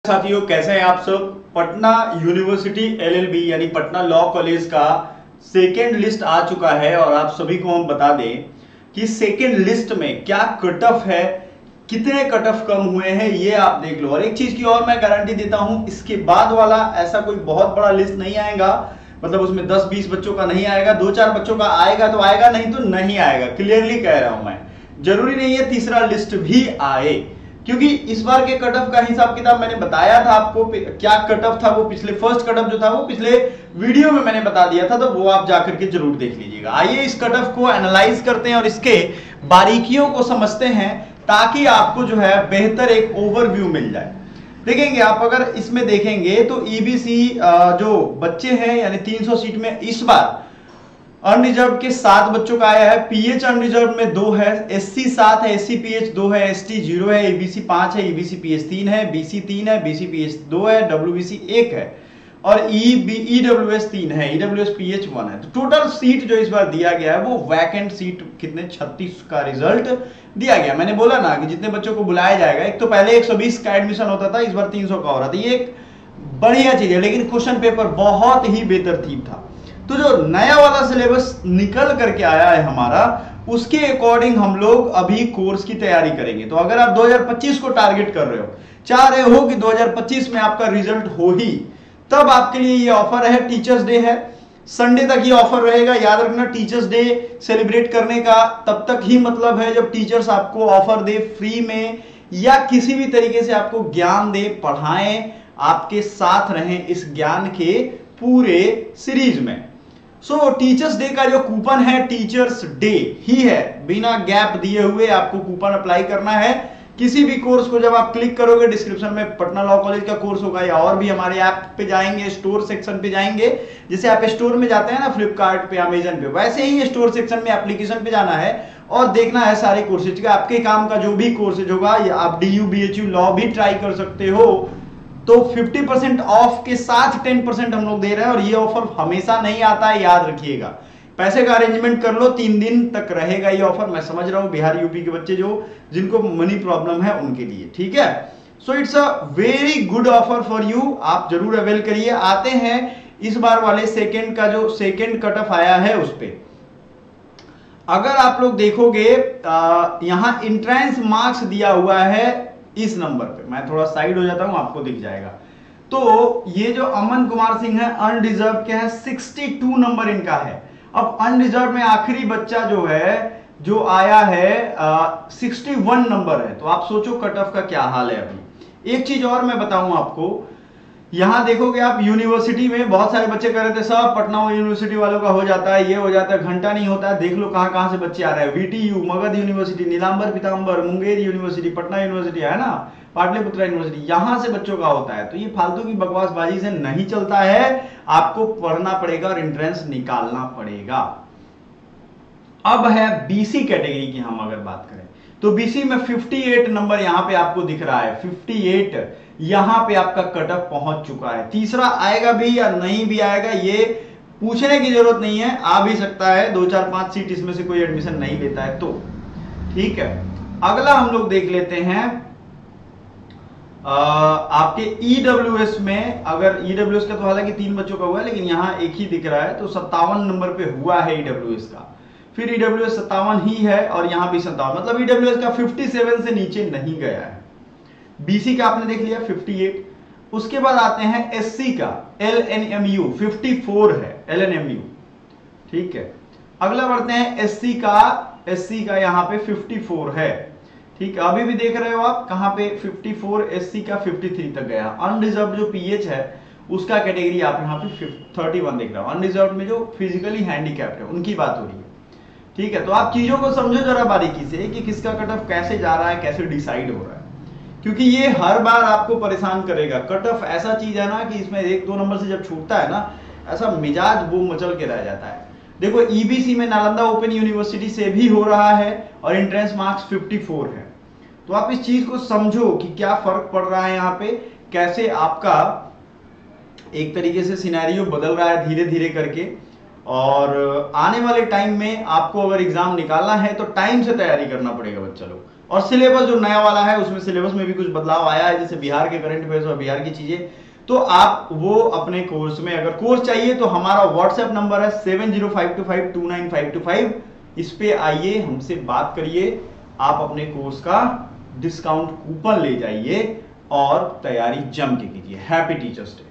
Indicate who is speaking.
Speaker 1: साथियों, कैसे हैं आप सब। पटना यूनिवर्सिटी एलएलबी यानी पटना लॉ कॉलेज का सेकेंड लिस्ट आ चुका है और आप सभी को हम बता दें कि सेकेंड लिस्ट में क्या कट ऑफ है, कितने कट ऑफ कम हुए हैं, ये आप देख लो। और एक चीज की और मैं गारंटी देता हूं, इसके बाद वाला ऐसा कोई बहुत बड़ा लिस्ट नहीं आएगा। मतलब उसमें 10-20 बच्चों का नहीं आएगा, 2-4 बच्चों का आएगा तो आएगा, नहीं तो नहीं आएगा। क्लियरली कह रहा हूं मैं, जरूरी नहीं है तीसरा लिस्ट भी आए, क्योंकि इस बार के कट ऑफ का हिसाब किताब मैंने बताया था आपको। क्या कट ऑफ था वो पिछले फर्स्ट कट ऑफ जो था वो पिछले वीडियो में मैंने बता दिया था, तो वो आप जाकर के जरूर देख लीजिएगा। आइए इस कट ऑफ को एनालाइज करते हैं और इसके बारीकियों को समझते हैं, ताकि आपको जो है बेहतर एक ओवरव्यू मिल जाए। देखेंगे आप, अगर इसमें देखेंगे तो ईबीसी जो बच्चे हैं यानी 300 सीट में इस बार अनरिजर्व के 7 बच्चों का आया है। पीएच अनरिजर्व में 2 है, एससी 7 है, एससी पीएच 2 है, एसटी 0 है, ईबीसी 5 है, ईबीसी पीएच 3 है, बीसी 3 है, बीसी पीएच 2 है, डब्ल्यूबीसी 1 है और ईडब्ल्यूएस 3 है, ईडब्ल्यूएस पीएच 1 है। तो टोटल सीट जो इस बार दिया गया है वो वैकेंट सीट कितने 36 का रिजल्ट दिया गया। मैंने बोला ना कि जितने बच्चों को बुलाया जाएगा, एक तो पहले 120 का एडमिशन होता था, इस बार 300 का हो रहा था। ये एक बढ़िया चीज है, लेकिन क्वेश्चन पेपर बहुत ही बेतरतीब था। तो जो नया वाला सिलेबस निकल करके आया है हमारा, उसके अकॉर्डिंग हम लोग अभी कोर्स की तैयारी करेंगे। तो अगर आप 2025 को टारगेट कर रहे हो, चाह रहे हो कि 2025 में आपका रिजल्ट हो ही, तब आपके लिए ये ऑफर है। टीचर्स डे है, संडे तक ये ऑफर रहेगा। याद रखना, टीचर्स डे सेलिब्रेट करने का तब तक ही मतलब है जब टीचर्स आपको ऑफर दे फ्री में, या किसी भी तरीके से आपको ज्ञान दे, पढ़ाएं, आपके साथ रहें इस ज्ञान के पूरे सीरीज में। टीचर्स डे का जो कूपन है, टीचर्स डे ही है, बिना गैप दिए हुए आपको कूपन अप्लाई करना है। किसी भी कोर्स को जब आप क्लिक करोगे, डिस्क्रिप्शन में पटना लॉ कॉलेज का कोर्स होगा, या और भी हमारे ऐप पे जाएंगे, स्टोर सेक्शन पे जाएंगे। जैसे आप स्टोर में जाते हैं ना, फ्लिपकार्ट पे, अमेजन पे, वैसे ही स्टोर सेक्शन में एप्लीकेशन पे जाना है और देखना है सारे कोर्सेज का। आपके काम का जो भी कोर्सेज होगा, या आप डीयू बीएचयू लॉ भी ट्राई कर सकते हो, तो 50% ऑफ के साथ 10% हम लोग दे रहे हैं। और ये ऑफर हमेशा नहीं आता है, याद रखिएगा। पैसे का अरेंजमेंट कर लो, 3 दिन तक रहेगा ये ऑफर। मैं समझ रहा हूं बिहार यूपी के बच्चे जिनको मनी प्रॉब्लम है उनके लिए, ठीक है। So it's a very good offer for you, आप जरूर अवेल करिए। आते हैं इस बार वाले सेकेंड का, जो सेकेंड कट ऑफ आया है उस पे। अगर आप लोग देखोगे, यहां इंट्रेंस मार्क्स दिया हुआ है इस नंबर पे। मैं थोड़ा साइड हो जाता हूं, आपको दिख जाएगा। तो ये जो अमन कुमार सिंह है, अनरिजर्व के हैं, 62 नंबर इनका है। अब अनरिजर्व में आखिरी बच्चा जो है, जो आया है 61 नंबर है। तो आप सोचो कट ऑफ का क्या हाल है अभी। एक चीज और मैं बताऊं आपको, यहां देखोगे आप, यूनिवर्सिटी में बहुत सारे बच्चे कर रहे थे, सब पटना यूनिवर्सिटी वालों का हो जाता है, ये हो जाता है, घंटा नहीं होता है। देख लो कहां कहां से बच्चे आ रहे हैं। VTU, Magadh university, Nilambar Pitambar, Munger university, Patna university है ना, पाटलिपुत्रा यूनिवर्सिटी, यहां से बच्चों का होता है। तो ये फालतू की बकवासबाजी से नहीं चलता है, आपको पढ़ना पड़ेगा और एंट्रेंस निकालना पड़ेगा। अब है बीसी कैटेगरी की, हम अगर बात करें तो बीसी में 58 नंबर यहां पे आपको दिख रहा है। 58 यहां पे आपका कट ऑफ पहुंच चुका है। तीसरा आएगा भी या नहीं भी आएगा, ये पूछने की जरूरत नहीं है, आ भी सकता है। 2-4-5 सीट इसमें से कोई एडमिशन नहीं लेता है तो ठीक है। अगला हम लोग देख लेते हैं आपके ईडब्ल्यूएस में। अगर ईडब्ल्यूएस का तो हालांकि 3 बच्चों का हुआ है, लेकिन यहां एक ही दिख रहा है, तो 57 नंबर पे हुआ है ईडब्ल्यूएस का। फिर ईडब्ल्यूएस 57 ही है और यहां भी 57, मतलब ईडब्ल्यूएस का 57 से नीचे नहीं गया है। बीसी का आपने देख लिया 58। उसके बाद आते हैं एससी का, एलएनएमयू 54 है, एलएनएमयू, ठीक है। अगला बढ़ते हैं एससी का, एससी का यहां पे 54 है, ठीक है। अभी भी देख रहे हो आप कहां पे 54, एससी का 53 तक गया। अनरिजर्व जो पीएच है उसका कैटेगरी आप यहां पे 31 देख रहे हो। अनरिजर्व में जो फिजिकली हैंडीकैप्ड है उनकी बात हो रही है, ठीक है। तो आप चीजों को समझो जरा बारीकी से कि किसका कट ऑफ कैसे जा रहा है, कैसे डिसाइड हो रहा है, क्योंकि ये हर बार आपको परेशान करेगा। कट ऑफ ऐसा चीज है ना कि इसमें 1-2 नंबर से जब छूटता है ना, ऐसा मिजाज वो मचल के रह जाता है। देखो ईबीसी में नालंदा ओपन यूनिवर्सिटी से भी हो रहा है और एंट्रेंस मार्क्स 54 है। तो आप इस चीज को समझो कि क्या फर्क पड़ रहा है यहाँ पे, कैसे आपका एक तरीके से सिनेरियो बदल रहा है धीरे धीरे करके। और आने वाले टाइम में आपको अगर एग्जाम निकालना है तो टाइम से तैयारी करना पड़ेगा बच्चा लोग। और सिलेबस जो नया वाला है उसमें सिलेबस में भी कुछ बदलाव आया है, जैसे बिहार के करंट अफेयर्स और बिहार की चीजें, तो आप वो अपने कोर्स में, अगर कोर्स चाहिए तो हमारा व्हाट्सएप नंबर है 7052529525, इस पे आइए, हमसे बात करिए, आप अपने कोर्स का डिस्काउंट कूपन ले जाइए और तैयारी जम के कीजिए। Happy teachers day.